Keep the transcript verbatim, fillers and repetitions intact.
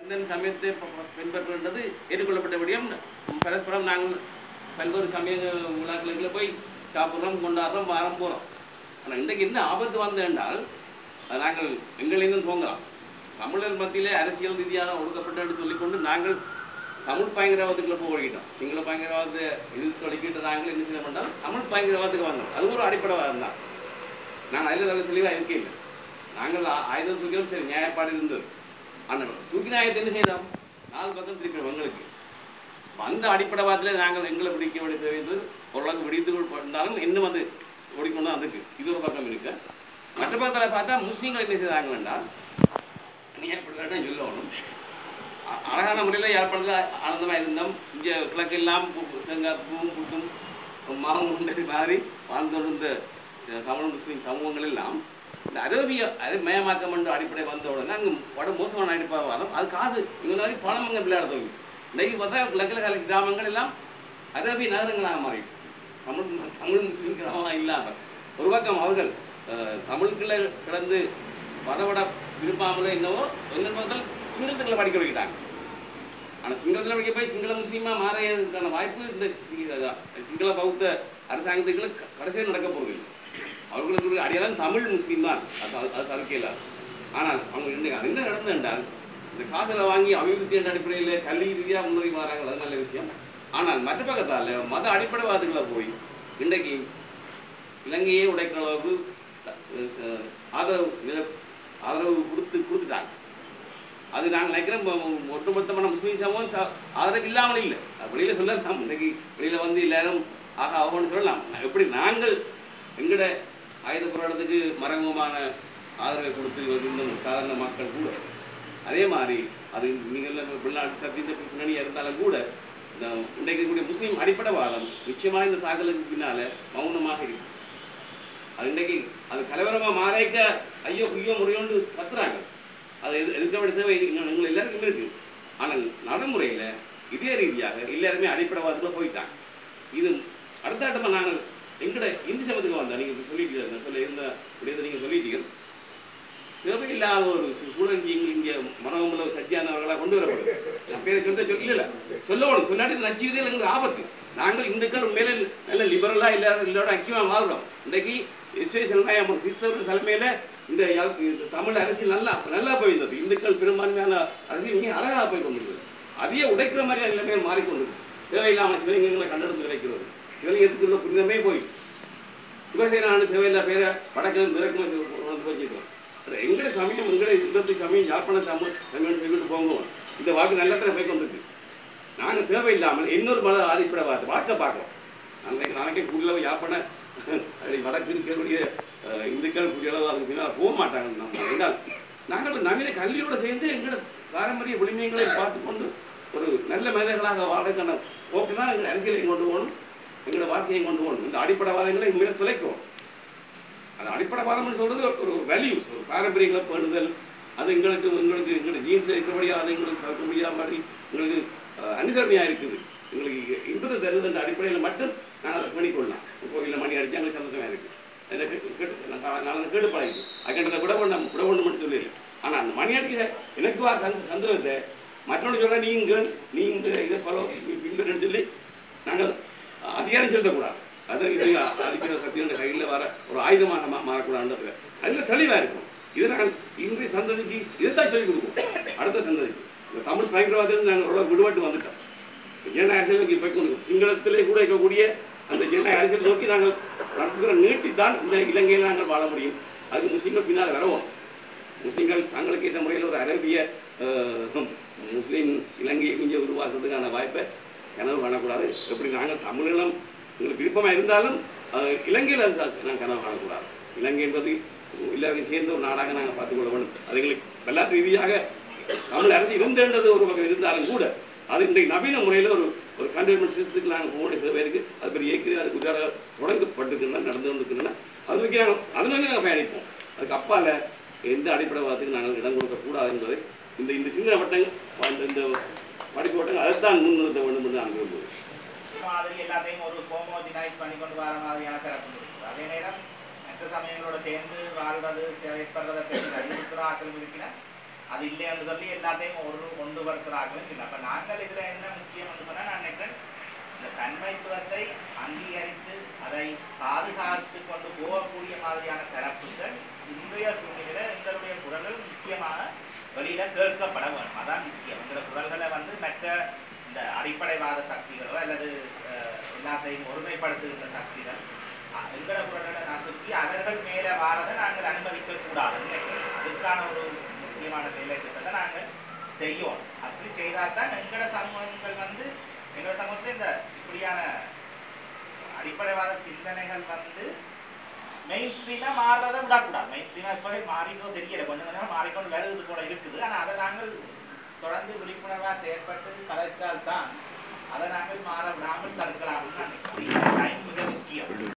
சமயத்தை பின்பற்றுகின்றது ஏற்றுக்கொள்ளப்பட்ட விடயம். பரஸ்பரம் நாங்கள் பல்வேறு சமய விழாக்களுக்கு போய் சாப்பிட்றோம், கொண்டாடுறோம், வாரம் போகிறோம். ஆனால் இன்றைக்கு என்ன ஆபத்து வந்து என்றால் நாங்கள் எங்களிலும் தோங்கலாம். தமிழர் மத்தியிலே அரசியல் ரீதியாக ஒடுக்கப்பட்டு சொல்லிக்கொண்டு நாங்கள் தமிழ் பயங்கரவாதத்துக்குள்ள போய்கிட்டோம். சிங்கள பயங்கரவாதத்தை எதிர்த்து அளிக்கின்ற நாங்கள் என்ன செய்ய மாட்டோம், தமிழ் பயங்கரவாதத்துக்கு வந்தோம். அது ஒரு அடிப்படைவாதம் தான். நாங்கள் அதில் நல்ல தெளிவாக இருக்கேன். நாங்கள் ஆயுதம் தூக்கிலும் சரி, நியாயப்பாடு இருந்தது. ஆனால் தூக்கி நியாயத்தை என்ன செய்தோம், நாலு பக்கம் திருப்பி எங்களுக்கு அந்த அடிப்படைவாதத்தில் நாங்கள் எங்களை பிடிக்க வேண்டியது ஓரளவுக்கு வெடித்து இருந்தாலும் இன்னும் அது ஓடிக்கொண்டு அதுக்கு இது ஒரு பக்கம் இருக்கு. மற்ற பக்கத்தில் பார்த்தா முஸ்லீம்கள் என்ன செய்தாங்க வேண்டாம், நியாயப்படுதான் சொல்லணும். அழகான முறையில் யாழ்ப்பாணத்தில் ஆனந்தமாக இருந்தோம். இங்கே கிழக்கெல்லாம் தேங்காய் பூவும் புட்டும் மாவும் உண்டது மாதிரி வாழ்ந்தோடு தமிழ் முஸ்லீம் சமூகங்கள் எல்லாம் இந்த அரேபிய மயமாக்கம் என்ற அடிப்படை வந்த உடனே அங்கே வட மோசமான அடிப்படைவாதம் அது காசு இங்கே மாதிரி பணம் அங்கே விளையாட தோங்கி. இன்றைக்கு பார்த்தா கிழக்கில் கால கிராமங்கள் எல்லாம் அரேபிய நகரங்களாக மாறிடுச்சு. தமிழ் தமிழ் முஸ்லீம் கிராமமாக இல்லாமல் ஒரு பக்கம் அவர்கள் தமிழுக்குள்ளே கிடந்து பதவிட விரும்பாமலே என்னவோ என்ன பார்த்தால் சிங்களத்தில் படிக்க வைக்கிட்டாங்க. ஆனால் சிங்களத்தில் படிக்க போய் சிங்கள முஸ்லீமாக மாறியதுக்கான வாய்ப்பு இந்த சிங்கள பௌத்த அரசாங்கத்துக்கு கடைசியில் நடக்க போவதில்லை. அவர்களுக்கு ஒரு அடையாளம் தமிழ் முஸ்லீம் தான், அது அது தடுக்கையில். ஆனால் அவங்க இன்றைக்கு அது என்ன நடந்து என்றால் இந்த காசில் வாங்கி அபிவிருத்தி என்ற அடிப்படையில் கல்வி ரீதியாக முன்னேறி வராங்க, அது நல்ல விஷயம். ஆனால் மற்ற பக்கத்தால் மத அடிப்படைவாதங்களை போய் இன்றைக்கு இலங்கையே உடைக்கிற அளவுக்கு ஆதரவு ஆதரவு கொடுத்து கொடுத்துட்டாங்க. அது நாங்கள் நினைக்கிறோம் ஒட்டுமொத்தமான முஸ்லீம் சமூகம் ஆதரவு இல்லாமல் இல்லை. வெளியில் சொல்லலாம், இன்றைக்கு வெளியில் வந்து எல்லாரும் ஆக ஆகணும்னு சொல்லலாம். எப்படி நாங்கள் எங்கட ஆயுத போராட்டத்துக்கு மறைமுகமான ஆதரவை கொடுத்து இருந்த சாதாரண மக்கள் கூட அதே மாதிரி அது நீங்கள் வெளிநாட்டு சத்தியத்தை பின்னணியாக இருந்தாலும் கூட இந்த இன்றைக்கு கூடிய முஸ்லீம் அடிப்படைவாதம் நிச்சயமாக இந்த தாக்கலுக்கு பின்னால் மௌனமாக இருக்கு. அது இன்றைக்கு அது கலவரமாக மாறைக்க ஐயோ ஐயோ முறையோண்டு கத்துறாங்க. அது எது எதுக்க தேவை எங்கள் எல்லாருக்கும் இருக்கு. ஆனால் நடைமுறையில் இதே ரீதியாக எல்லாருமே அடிப்படைவாதத்தில் போயிட்டாங்க. இது அடுத்த ஆட்டமாக நாங்கள் எங்கட இந்தி சமத்துக்கு வந்தால் நீங்கள் சொல்லிட்டீங்க சொல்ல இருந்த உடையதை நீங்கள் சொல்லிட்டீங்க. தேவையில்லாத ஒரு சூழல் இங்கே இங்கே மனோமுள்ள சஜ்ஜானவர்களாக கொண்டு வரப்படுது. நான் பேரை சொல்ல சொல்லல சொல்லணும் சொல்லாட்டி நச்சுவதே எங்களுக்கு ஆபத்து. நாங்கள் இந்துக்கள் உண்மையில நல்ல லிபரலாக இல்லாத இல்லோட ஐக்கியமாக வாழ்கிறோம். இன்றைக்கு இஸ்ரேல் கிறிஸ்தவர்கள் தலைமையில் இந்த தமிழ் அரசியல் நல்லா நல்லா போயிருந்தது. இந்துக்கள் பெரும்பான்மையான அரசியல் இங்கே அழகாக போய் கொண்டிருந்தது. அதையே உடைக்கிற மாதிரியான நிலைமையில் மாறிக்கொண்டிருக்கு. தேவையில்லாமல் சிவலிங்கங்களை கண்டெடுத்து வைக்கிறது. சிவலிங்கத்துக்குள்ள புரிதமே போய் சிவசேனானு தேவையில்லா பேரை வடக்கில் இறக்குமதி வச்சுக்கிறோம். எங்களுடைய சமயம் எங்களுடைய யுத்தத்து சமயம் யாழ்ப்பாண சமயம் சமயம் சொல்லிட்டு போங்க. இந்த வாக்கு நல்லத்தில் போய் கொண்டிருக்கு. நாங்கள் தேவையில்லாமல் இன்னொரு மத ஆதிப்படை பார்த்து வாக்க பார்க்குறோம். நாங்கள் நாளைக்கே கூடுதலாக யாழ்ப்பாண வடக்கு இருக்கக்கூடிய இந்துக்கள் புதியளவு அதுக்கு பின்னால் போக மாட்டாங்க. நம்ம என்றால் நாங்கள் நவீன கல்வியோடு சேர்ந்து எங்களோட பாரம்பரிய விளிமைகளை பார்த்து கொண்டு ஒரு நல்ல மனிதர்களாக வாழ்றதுக்கான போக்கு தான் எங்கள் அரசியலை கொண்டு போகணும், எங்களோட வாழ்க்கையை கொண்டு போகணும். இந்த அடிப்படைவாதங்களை உண்மையில துளைக்கும். அந்த அடிப்படைவாதம்னு சொல்றது ஒரு வேல்யூஸ், ஒரு பாரம்பரியங்களை பேணுதல். அது எங்களுக்கு எங்களுக்கு எங்களோட ஜீன்ஸில் இருக்கிறபடியாக அது எங்களுக்கு தவிர்க்க முடியாத மாதிரி எங்களுக்கு அனுசரணையாக இருக்குது. எங்களுக்கு இன்பத்தை தருது என்ற அடிப்படையில் மட்டும் நாங்கள் அதை பண்ணிக்கொள்ளலாம். கோவிலில் மணி அடித்து எங்களுக்கு சந்தோஷமாக இருக்குது. எனக்கு நான் கேட்டு பழகிட்டு அதுக்கிட்ட விட ஒன்று விட ஒன்று மட்டும் சொல்லிடல. ஆனால் அந்த மணி அடிக்கிற எனக்கு வா சந்த சந்தோஷத்தை மற்றொன்று சொல்கிறேன், நீங்கள் நீ இந்த இதை பல பின்பற்றுன்னு சொல்லி நாங்கள் அதிகாரம் செலுத்தக்கூடாது. அது இது அதிகார சக்தியோட கையில் வர ஒரு ஆயுதமாக மாறக்கூடாதுன்றது அதில் தெளிவாக இருக்கும். இதை நாங்கள் இன்றைய சந்ததிக்கு இதைத்தான் சொல்லிக் கொடுப்போம். அடுத்த சந்ததிக்கு இந்த தமிழ் பயங்கரவாதத்தில் நாங்கள் எவ்வளோ விடுபட்டு வந்துட்டோம். ஜனநாயக அரசியல் நோக்கி போய்க்கொண்டு சிங்களத்திலே கூட இருக்கக்கூடிய அந்த ஜனநாயக அரசியல் நோக்கி நாங்கள் நடத்துகிற நீட்டித்தான் இந்த இலங்கையில் நாங்கள் வாழ முடியும். அதுக்கு முஸ்லீம்கள் பின்னால் வரவும் முஸ்லீம்கள் தங்களுக்கு ஏற்ற முறையில் ஒரு அரேபிய முஸ்லீம் இலங்கையை கொஞ்சம் உருவாக்குறதுக்கான வாய்ப்பை கனவு காணக்கூடாது. எப்படி நாங்கள் தமிழீழம் எங்களுக்கு விருப்பமாக இருந்தாலும் இலங்கையில் அது நாங்கள் கனவு காணக்கூடாது. இலங்கை என்பது எல்லாருக்கும் சேர்ந்த ஒரு நாடாக நாங்கள் பார்த்துக்கொள்ள வேண்டும். அது எங்களுக்கு வரலாற்று ரீதியாக தமிழ் அரசு இருந்தது ஒரு பக்கம் இருந்தாலும் கூட அது இன்றைக்கு நவீன முறையில் ஒரு ஒரு கண்டெய்ன்மெண்ட் சிஸ்டத்துக்கு நாங்கள் போக வேண்டிய தேவை இருக்குது. அது பெரிய ஏற்கனவே அது குஜராத் தொடங்கப்பட்டுருக்குன்னா நடந்து வந்துருக்குன்னா அது நோக்கி நாங்கள் அது நோக்கி நாங்கள் பயணிப்போம். அதுக்கு அப்பால் எந்த அடிப்படைவாதத்துக்கு நாங்கள் இடம் கொடுக்கக்கூடாது என்பதை இந்த இந்த சிங்கள வட்டங்கள் இந்த படிப்பு வட்டங்கள் அதைத்தான் முன்னிறுத்த வேண்டும் என்று நான் விரும்புகிறேன். மாதிரி எல்லாத்தையும் ஒரு ஹோமோஜினைஸ் பண்ணி கொண்டு வர மாதிரியான தரப்பு இருக்குது. அதே நேரம் மற்ற சமயங்களோட சேர்ந்து வாழ்வது செயற்படுறதை பற்றி அறிவுறுத்துகிற ஆக்கள் இருக்கிறார். அது இல்லைன்னு சொல்லி எல்லாத்தையும் ஒரு கொண்டு வருகிறார்களும் இல்லை. அப்போ நாங்கள் இதில் என்ன முக்கியம்னு சொன்னால் நான் நினைக்கிறேன் இந்த தன்மைத்துவத்தை அங்கீகரித்து அதை பாதுகாத்து கொண்டு போகக்கூடிய மாதிரியான தரப்புகள் இன்றைய சூழ்நிலையில் எங்களுடைய குரல்கள் முக்கியமாக வெளியில கேட்கப்பட வேண்டும். அதான் முக்கியம். எங்களோட குரல்களை வந்து மற்ற இந்த அடிப்படைவாத சக்திகளோ அல்லது எல்லாத்தையும் ஒருமைப்படுத்துகின்ற சக்திகள் எங்களோட குரல்களை நசுக்கி அவர்கள் மேலே வாரதை நாங்கள் அனுமதிக்க கூடாதுன்னு நினைக்கிறோம். அதுக்கான ஒரு முக்கியமான வேலை திட்டத்தை நாங்கள் செய்யோம். அப்படி செய்தால்தான் எங்களோட சமூகங்கள் வந்து எங்களோட சமூகத்தில் இந்த இப்படியான அடிப்படைவாத சிந்தனைகள் வந்து மெயின் ஸ்ட்ரீமாக மாறுறதை விடக்கூடாது. மெயின் ஸ்ட்ரீமாக இப்போவே மாறிட்டோ தெரியல, கொஞ்சம் கொஞ்சமாக மாறிக்கொண்டு வருது போல இருக்குது. ஆனால் அதை நாங்கள் தொடர்ந்து விழிப்புணர்வாக செயற்பட்டு கலைத்தால் தான் அதை நாங்கள் மாற விடாமல் தடுக்கலாம்னு நினைக்கிறேன். டைம் மிக முக்கியம்.